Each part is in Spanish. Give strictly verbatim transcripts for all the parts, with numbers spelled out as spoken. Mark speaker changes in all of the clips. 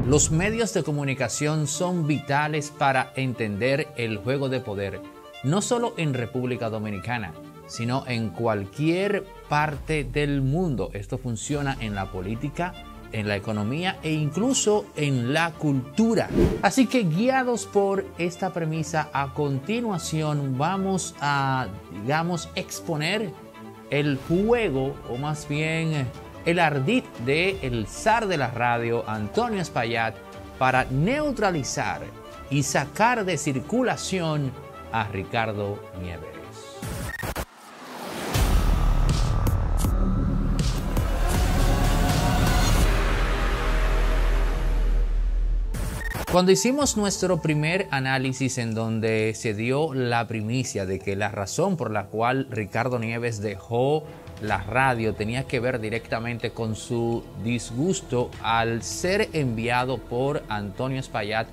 Speaker 1: Los medios de comunicación son vitales para entender el juego de poder, no solo en República Dominicana, sino en cualquier parte del mundo. Esto funciona en la política, en la economía e incluso en la cultura. Así que, guiados por esta premisa, a continuación vamos a, digamos, exponer el juego, o más bien el ardid del zar de la radio, Antonio Espaillat, para neutralizar y sacar de circulación a Ricardo Nieves. Cuando hicimos nuestro primer análisis en donde se dio la primicia de que la razón por la cual Ricardo Nieves dejó la radio tenía que ver directamente con su disgusto al ser enviado por Antonio Espaillat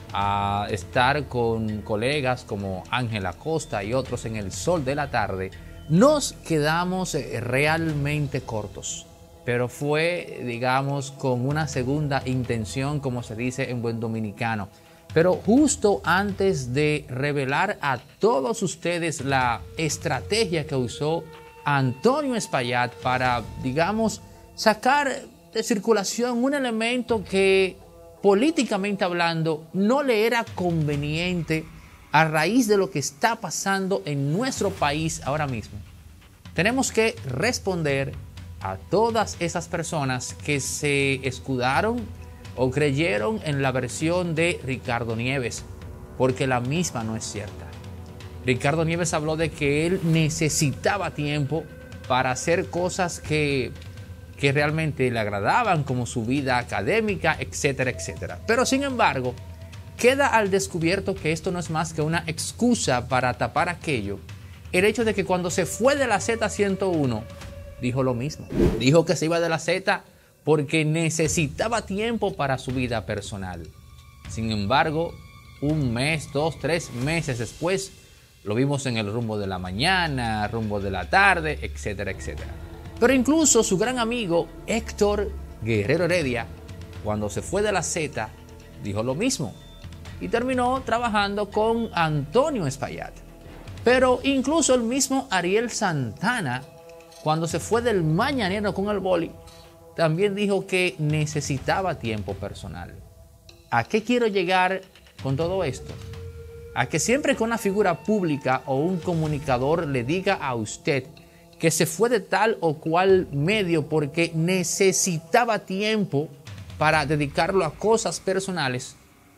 Speaker 1: a estar con colegas como Ángel Acosta y otros en el Sol de la Tarde, nos quedamos realmente cortos. Pero fue, digamos, con una segunda intención, como se dice en buen dominicano. Pero justo antes de revelar a todos ustedes la estrategia que usó Antonio Espaillat para, digamos, sacar de circulación un elemento que, políticamente hablando, no le era conveniente a raíz de lo que está pasando en nuestro país ahora mismo, tenemos que responder a todas esas personas que se escudaron o creyeron en la versión de Ricardo Nieves, porque la misma no es cierta. Ricardo Nieves habló de que él necesitaba tiempo para hacer cosas que, que realmente le agradaban, como su vida académica, etcétera, etcétera. Pero sin embargo, queda al descubierto que esto no es más que una excusa para tapar aquello. El hecho de que cuando se fue de la Z ciento uno, dijo lo mismo. Dijo que se iba de la Z porque necesitaba tiempo para su vida personal. Sin embargo, un mes, dos, tres meses después, lo vimos en el rumbo de la mañana, rumbo de la tarde, etcétera, etcétera. Pero incluso su gran amigo Héctor Guerrero Heredia, cuando se fue de la Z, dijo lo mismo. Y terminó trabajando con Antonio Espaillat. Pero incluso el mismo Ariel Santana, cuando se fue del Mañanero con el boli, también dijo que necesitaba tiempo personal. ¿A qué quiero llegar con todo esto? A que siempre que una figura pública o un comunicador le diga a usted que se fue de tal o cual medio porque necesitaba tiempo para dedicarlo a cosas personales,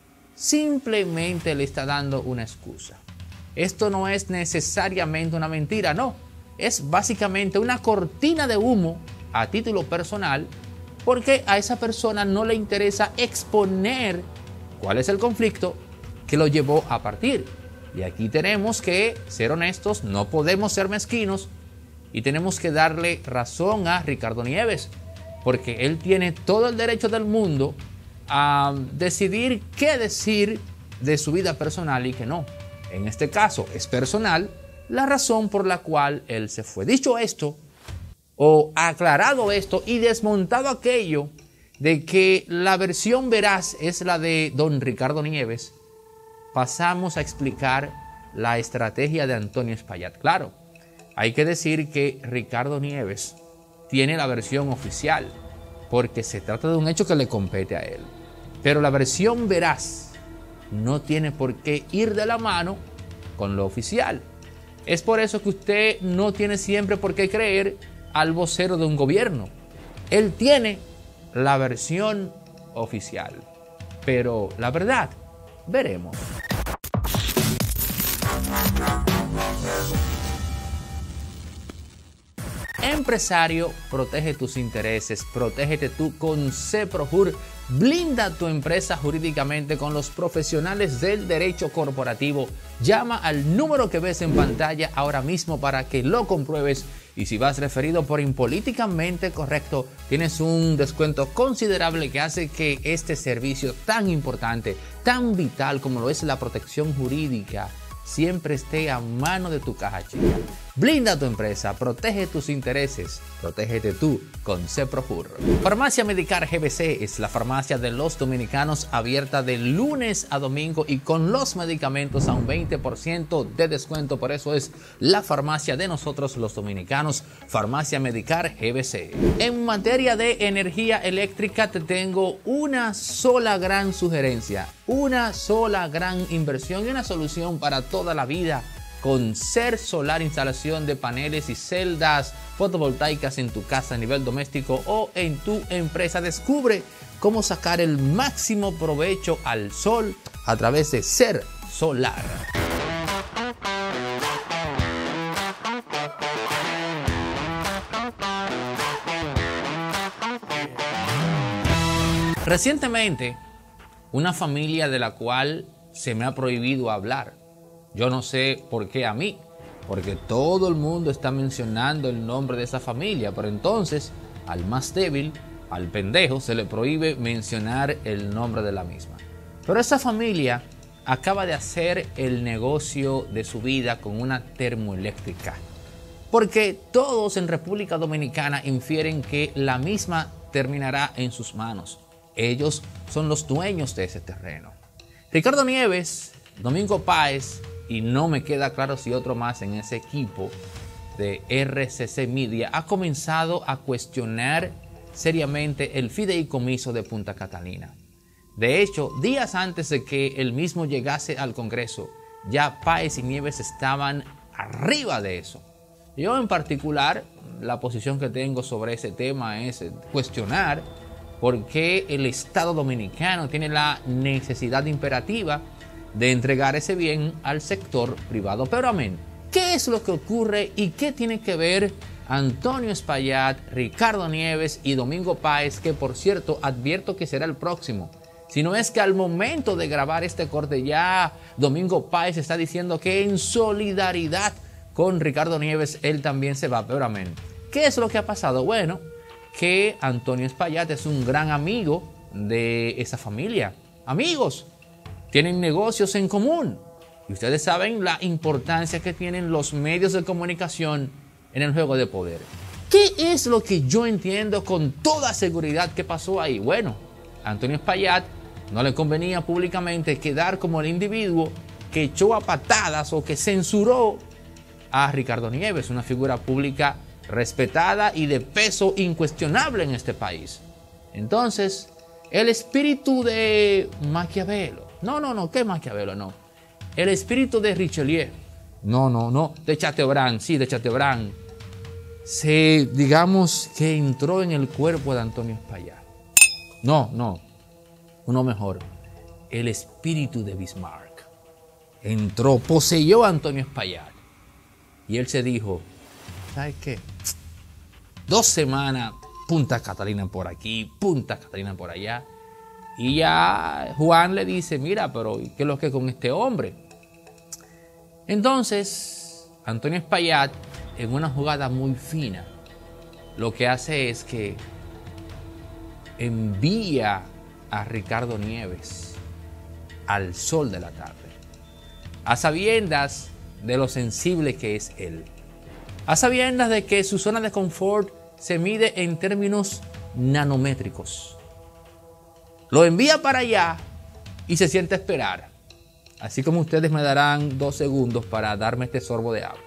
Speaker 1: simplemente le está dando una excusa. Esto no es necesariamente una mentira, no. Es básicamente una cortina de humo a título personal, porque a esa persona no le interesa exponer cuál es el conflicto que lo llevó a partir. Y aquí tenemos que ser honestos, no podemos ser mezquinos y tenemos que darle razón a Ricardo Nieves, porque él tiene todo el derecho del mundo a decidir qué decir de su vida personal y qué no. En este caso es personal la razón por la cual él se fue. Dicho esto, o aclarado esto y desmontado aquello de que la versión veraz es la de don Ricardo Nieves, pasamos a explicar la estrategia de Antonio Espaillat. Claro, hay que decir que Ricardo Nieves tiene la versión oficial, porque se trata de un hecho que le compete a él. Pero la versión veraz no tiene por qué ir de la mano con lo oficial. Es por eso que usted no tiene siempre por qué creer al vocero de un gobierno. Él tiene la versión oficial. Pero la verdad, veremos. Empresario, protege tus intereses, protégete tú con CEPROJUR. Blinda tu empresa jurídicamente con los profesionales del derecho corporativo. Llama al número que ves en pantalla ahora mismo para que lo compruebes. Y si vas referido por Impolíticamente Correcto, tienes un descuento considerable que hace que este servicio tan importante, tan vital como lo es la protección jurídica, siempre esté a mano de tu caja chica. Blinda tu empresa, protege tus intereses, protégete tú con Ceprofur. Farmacia Medicar G B C es la farmacia de los dominicanos abierta de lunes a domingo y con los medicamentos a un veinte por ciento de descuento. Por eso es la farmacia de nosotros los dominicanos, Farmacia Medicar G B C. En materia de energía eléctrica te tengo una sola gran sugerencia, una sola gran inversión y una solución para toda la vida. Con Ser Solar, instalación de paneles y celdas fotovoltaicas en tu casa a nivel doméstico o en tu empresa. Descubre cómo sacar el máximo provecho al sol a través de Ser Solar. Recientemente, una familia de la cual se me ha prohibido hablar. Yo no sé por qué a mí, porque todo el mundo está mencionando el nombre de esa familia, pero entonces al más débil, al pendejo, se le prohíbe mencionar el nombre de la misma. Pero esa familia acaba de hacer el negocio de su vida con una termoeléctrica, porque todos en República Dominicana infieren que la misma terminará en sus manos. Ellos son los dueños de ese terreno. Ricardo Nieves, Domingo Páez, y no me queda claro si otro más en ese equipo de R C C Media, ha comenzado a cuestionar seriamente el fideicomiso de Punta Catalina. De hecho, días antes de que el mismo llegase al Congreso, ya Páez y Nieves estaban arriba de eso. Yo en particular, la posición que tengo sobre ese tema es cuestionar por qué el Estado Dominicano tiene la necesidad imperativa de entregar ese bien al sector privado. Pero amén, ¿qué es lo que ocurre y qué tiene que ver Antonio Espaillat, Ricardo Nieves y Domingo Páez, que por cierto advierto que será el próximo? Si no es que al momento de grabar este corte ya Domingo Páez está diciendo que en solidaridad con Ricardo Nieves él también se va. Pero amén, ¿qué es lo que ha pasado? Bueno, que Antonio Espaillat es un gran amigo de esa familia. Amigos, tienen negocios en común. Y ustedes saben la importancia que tienen los medios de comunicación en el juego de poder. ¿Qué es lo que yo entiendo con toda seguridad que pasó ahí? Bueno, a Antonio Espaillat no le convenía públicamente quedar como el individuo que echó a patadas o que censuró a Ricardo Nieves, una figura pública respetada y de peso incuestionable en este país. Entonces, el espíritu de Maquiavelo, no, no, no, ¿qué Maquiavelo? No. El espíritu de Richelieu, no, no, no, de Chateaubriand, sí, de Chateaubriand, se, digamos, que entró en el cuerpo de Antonio Espaillat. No, no, uno mejor, el espíritu de Bismarck entró, poseyó a Antonio Espaillat. Y él se dijo, ¿sabes qué? Dos semanas, Punta Catalina por aquí, Punta Catalina por allá. Y ya Juan le dice, mira, pero ¿qué es lo que con este hombre? Entonces, Antonio Espaillat, en una jugada muy fina, lo que hace es que envía a Ricardo Nieves al sol de la tarde, a sabiendas de lo sensible que es él, a sabiendas de que su zona de confort se mide en términos nanométricos. Lo envía para allá y se siente a esperar. Así como ustedes me darán dos segundos para darme este sorbo de agua.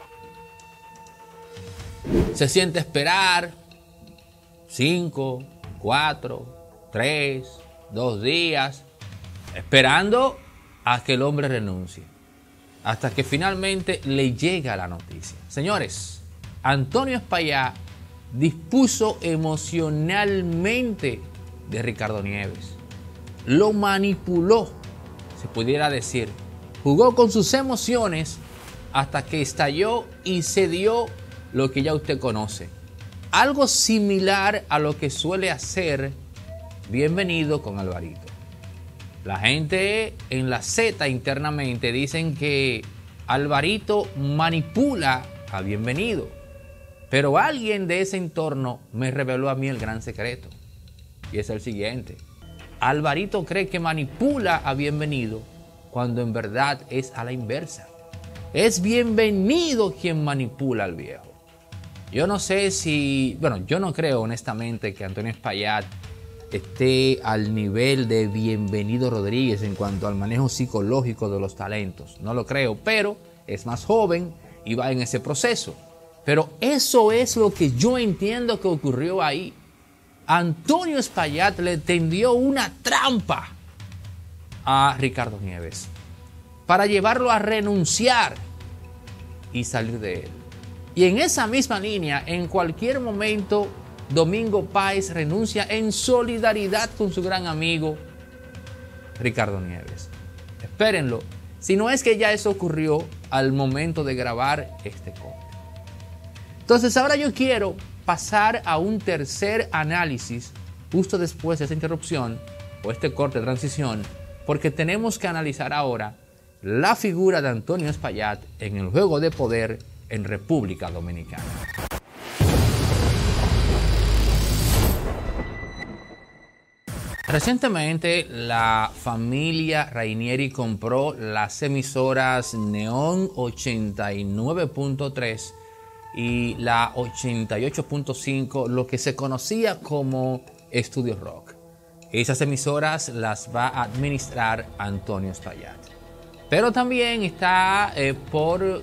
Speaker 1: Se siente a esperar cinco, cuatro, tres, dos días, esperando a que el hombre renuncie. Hasta que finalmente le llega la noticia. Señores, Antonio Espaillat dispuso emocionalmente de Ricardo Nieves. Lo manipuló, se pudiera decir. Jugó con sus emociones hasta que estalló y se dio lo que ya usted conoce. Algo similar a lo que suele hacer Bienvenido con Alvarito. La gente en la Z internamente dicen que Alvarito manipula a Bienvenido. Pero alguien de ese entorno me reveló a mí el gran secreto. Y es el siguiente. Alvarito cree que manipula a Bienvenido cuando en verdad es a la inversa. Es Bienvenido quien manipula al viejo. Yo no sé si, bueno, yo no creo honestamente que Antonio Espaillat esté al nivel de Bienvenido Rodríguez en cuanto al manejo psicológico de los talentos. No lo creo, pero es más joven y va en ese proceso. Pero eso es lo que yo entiendo que ocurrió ahí. Antonio Espaillat le tendió una trampa a Ricardo Nieves para llevarlo a renunciar y salir de él. Y en esa misma línea, en cualquier momento, Domingo Páez renuncia en solidaridad con su gran amigo Ricardo Nieves. Espérenlo, si no es que ya eso ocurrió al momento de grabar este corte. Entonces ahora yo quiero pasar a un tercer análisis justo después de esta interrupción o este corte de transición, porque tenemos que analizar ahora la figura de Antonio Espaillat en el juego de poder en República Dominicana. Recientemente la familia Rainieri compró las emisoras Neon ochenta y nueve punto tres y la ochenta y ocho punto cinco, lo que se conocía como Estudio Rock. Esas emisoras las va a administrar Antonio Espaillat. Pero también está eh, por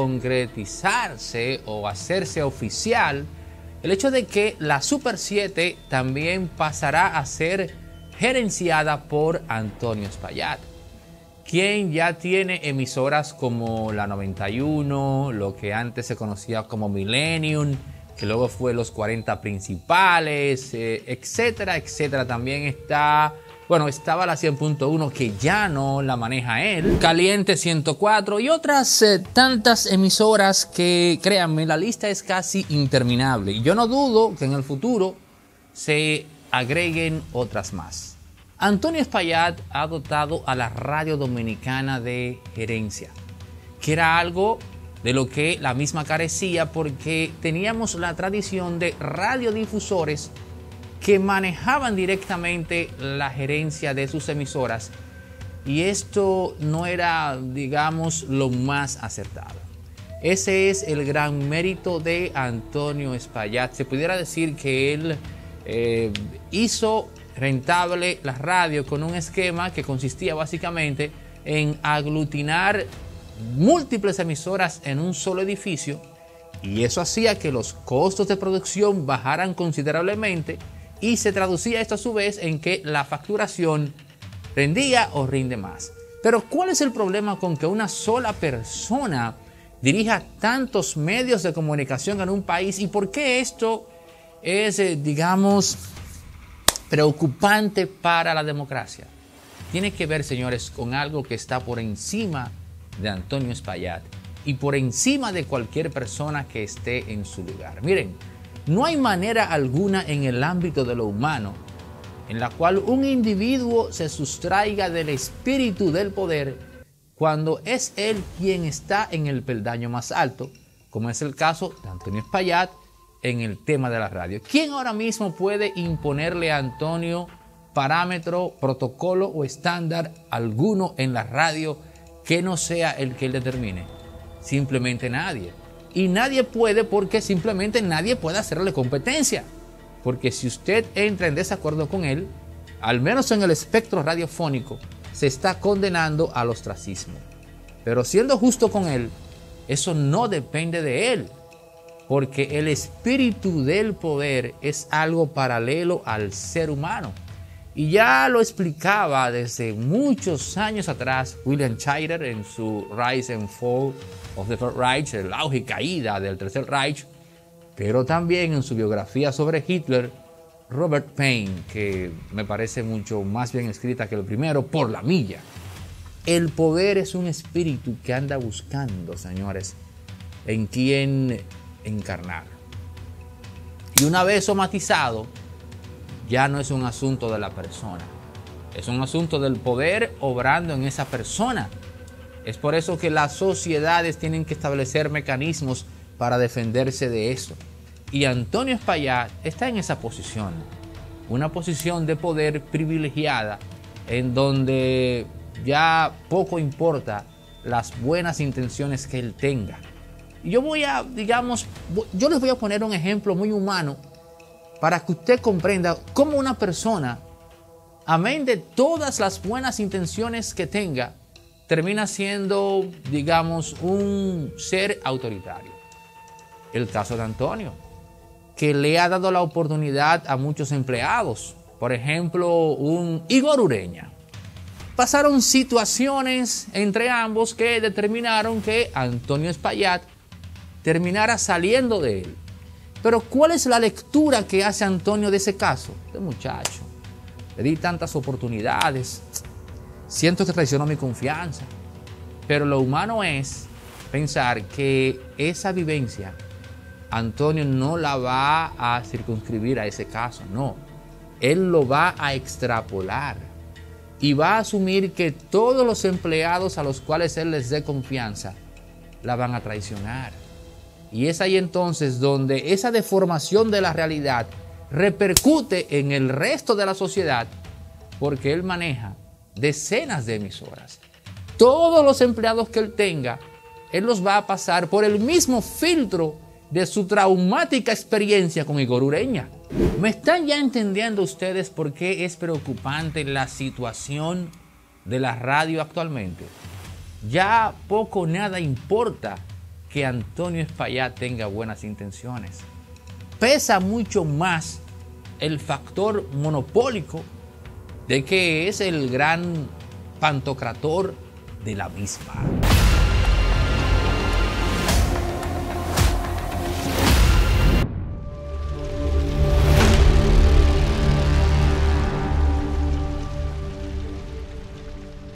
Speaker 1: concretizarse o hacerse oficial el hecho de que la Super siete también pasará a ser gerenciada por Antonio Espaillat, quien ya tiene emisoras como la noventa y uno, lo que antes se conocía como Millennium, que luego fue los cuarenta principales, eh, etcétera, etcétera. También está, bueno, estaba la cien punto uno que ya no la maneja él, Caliente ciento cuatro y otras eh, tantas emisoras que, créanme, la lista es casi interminable. Y yo no dudo que en el futuro se agreguen otras más. Antonio Espaillat ha dotado a la radio dominicana de gerencia, que era algo de lo que la misma carecía porque teníamos la tradición de radiodifusores que manejaban directamente la gerencia de sus emisoras y esto no era, digamos, lo más acertado. Ese es el gran mérito de Antonio Espaillat. Se pudiera decir que él eh, hizo rentable la radio con un esquema que consistía básicamente en aglutinar múltiples emisoras en un solo edificio y eso hacía que los costos de producción bajaran considerablemente y se traducía esto a su vez en que la facturación rendía o rinde más. Pero ¿cuál es el problema con que una sola persona dirija tantos medios de comunicación en un país y por qué esto es, eh, digamos, preocupante para la democracia? Tiene que ver, señores, con algo que está por encima de Antonio Espaillat y por encima de cualquier persona que esté en su lugar. Miren, no hay manera alguna en el ámbito de lo humano en la cual un individuo se sustraiga del espíritu del poder cuando es él quien está en el peldaño más alto, como es el caso de Antonio Espaillat en el tema de la radio. ¿Quién ahora mismo puede imponerle a Antonio parámetro, protocolo o estándar alguno en la radio que no sea el que él determine? Simplemente nadie. Y nadie puede porque simplemente nadie puede hacerle competencia. Porque si usted entra en desacuerdo con él, al menos en el espectro radiofónico, se está condenando al ostracismo. Pero siendo justo con él, eso no depende de él. Porque el espíritu del poder es algo paralelo al ser humano. Y ya lo explicaba desde muchos años atrás William Shirer en su Rise and Fall of the Third Reich, el auge y caída del Tercer Reich, pero también en su biografía sobre Hitler, Robert Payne, que me parece mucho más bien escrita que el primero, por la milla. El poder es un espíritu que anda buscando, señores, en quién encarnar. Y una vez somatizado, ya no es un asunto de la persona, es un asunto del poder obrando en esa persona. Es por eso que las sociedades tienen que establecer mecanismos para defenderse de eso. Y Antonio Espaillat está en esa posición, una posición de poder privilegiada, en donde ya poco importa las buenas intenciones que él tenga. Y yo voy a, digamos, yo les voy a poner un ejemplo muy humano para que usted comprenda cómo una persona, amén de todas las buenas intenciones que tenga, termina siendo, digamos, un ser autoritario. El caso de Antonio, que le ha dado la oportunidad a muchos empleados. Por ejemplo, un Igor Ureña. Pasaron situaciones entre ambos que determinaron que Antonio Espaillat terminara saliendo de él. Pero ¿cuál es la lectura que hace Antonio de ese caso? Este muchacho, le di tantas oportunidades, siento que traicionó mi confianza. Pero lo humano es pensar que esa vivencia Antonio no la va a circunscribir a ese caso, no. Él lo va a extrapolar y va a asumir que todos los empleados a los cuales él les dé confianza la van a traicionar. Y es ahí entonces donde esa deformación de la realidad repercute en el resto de la sociedad, porque él maneja decenas de emisoras. Todos los empleados que él tenga, él los va a pasar por el mismo filtro de su traumática experiencia con Igor Ureña. ¿Me están ya entendiendo ustedes por qué es preocupante la situación de la radio actualmente? Ya poco o nada importa que Antonio Espaillat tenga buenas intenciones. Pesa mucho más el factor monopólico de que es el gran pantocrator de la misma.